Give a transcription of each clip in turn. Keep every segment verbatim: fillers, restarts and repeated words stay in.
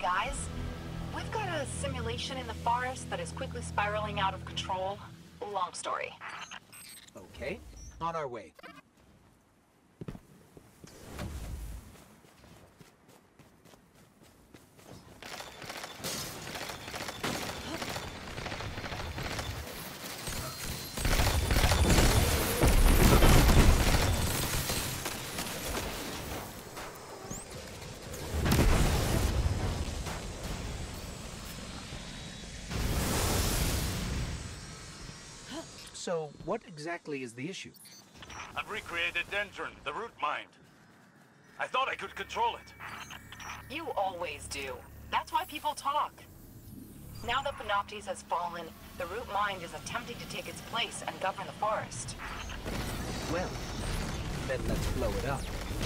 guys. We've got a simulation in the forest that is quickly spiraling out of control. Long story. Okay, on our way. So, what exactly is the issue? I've recreated Dendron, the root mind. I thought I could control it. You always do. That's why people talk. Now that Panoptes has fallen, the root mind is attempting to take its place and govern the forest. Well, then let's blow it up.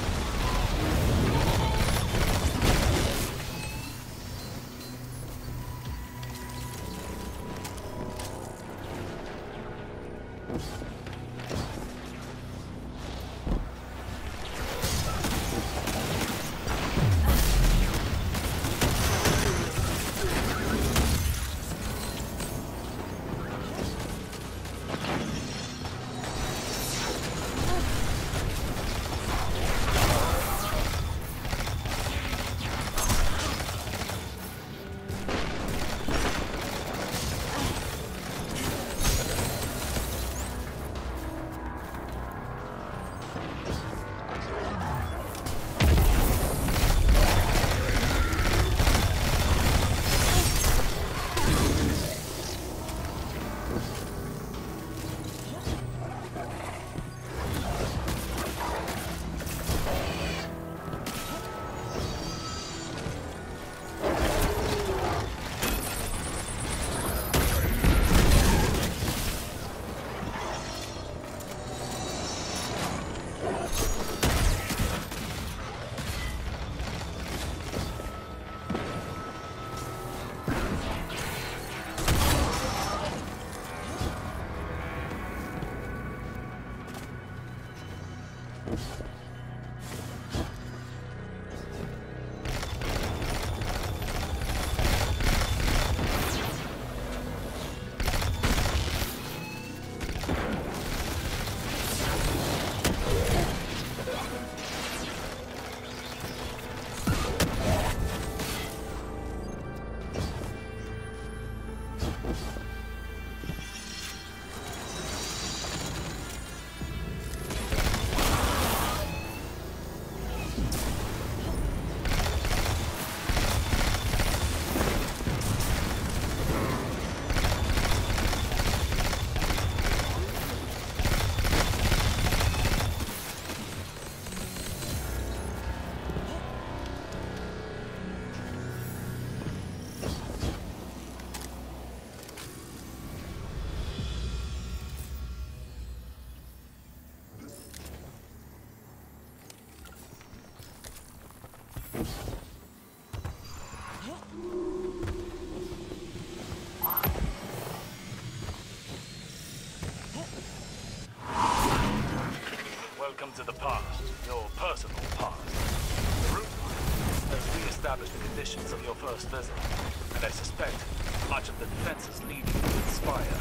Welcome to the past, your personal past. The root mind has re-established the conditions of your first visit, and I suspect much of the defenses lead you to inspire.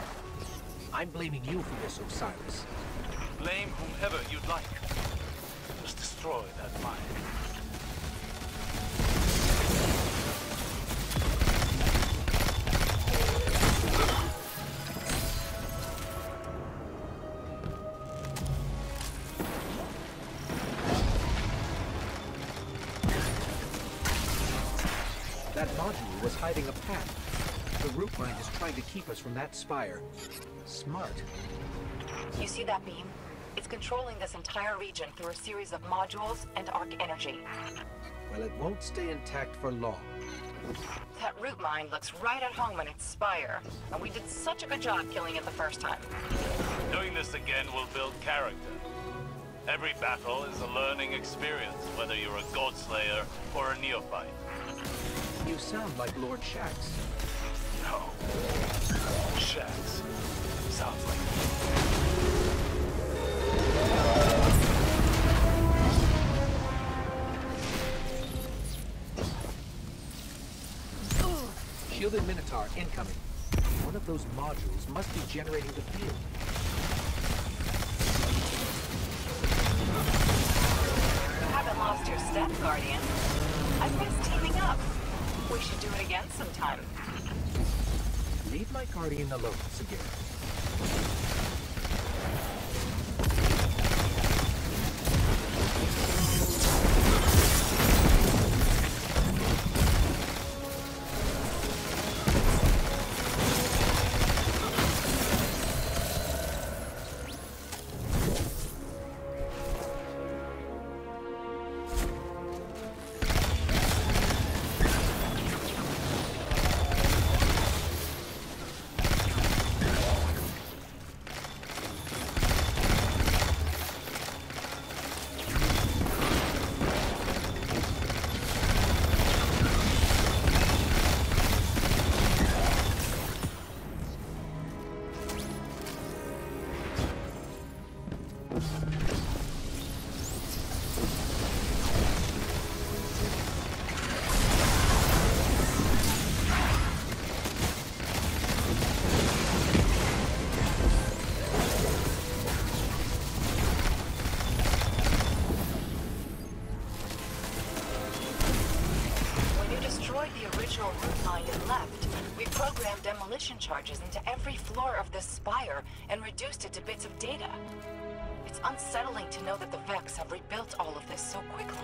I'm blaming you for this, Osiris. Blame whomever you'd like. Just destroy that mind. That module was hiding a path. The root mind is trying to keep us from that spire. Smart. You see that beam? It's controlling this entire region through a series of modules and arc energy. Well, it won't stay intact for long. That root mind looks right at home in its spire, and we did such a good job killing it the first time. Doing this again will build character. Every battle is a learning experience, whether you're a god slayer or a neophyte. You sound like Lord Shax. No. Shax. Sounds like... Shielded Minotaur incoming. One of those modules must be generating the field. You haven't lost your step, Guardian. I miss teaming up. We should do it again sometime. Leave my Guardian alone, Sagir. Demolition charges into every floor of this spire and reduced it to bits of data. It's unsettling to know that the Vex have rebuilt all of this so quickly.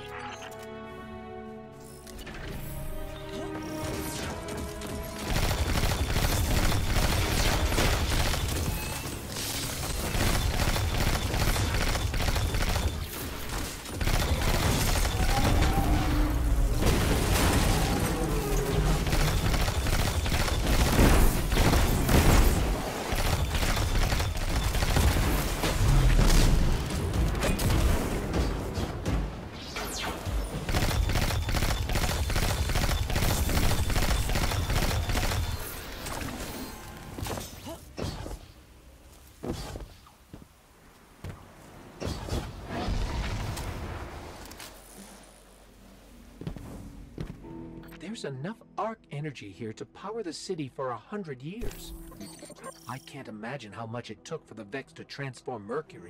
There's enough arc energy here to power the city for a hundred years. I can't imagine how much it took for the Vex to transform Mercury.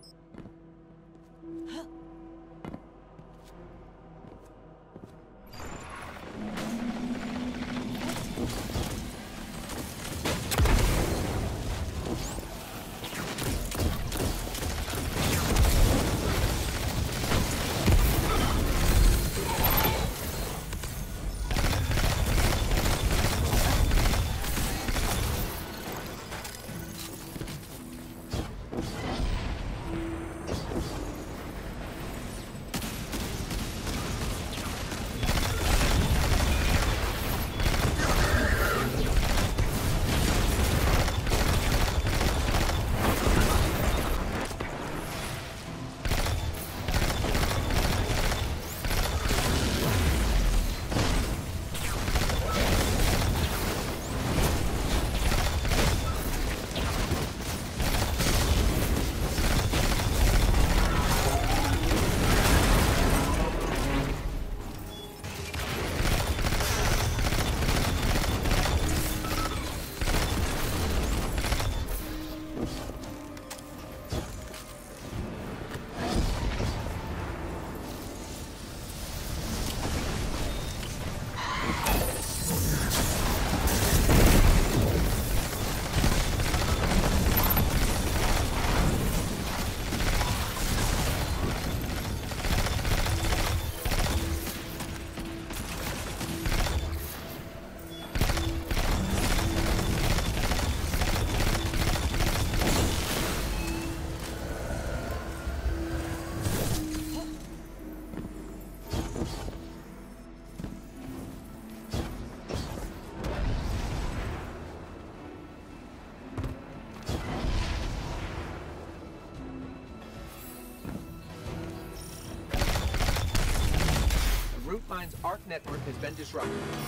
Mine's arc network has been disrupted.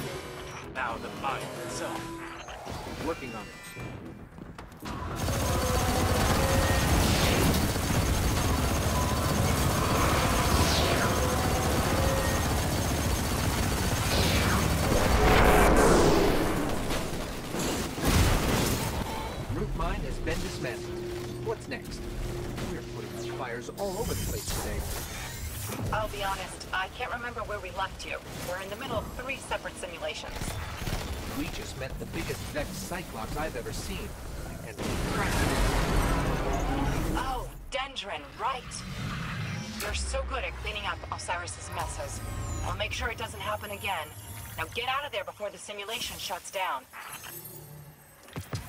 Now the mine itself. Working on it. just met. What's next? We're putting out fires all over the place today. I'll be honest, I can't remember where we left you. We're in the middle of three separate simulations. We just met the biggest Vex Cyclops I've ever seen. And we crashed it. Oh, Dendron, right. You're so good at cleaning up Osiris's messes. I'll make sure it doesn't happen again. Now get out of there before the simulation shuts down.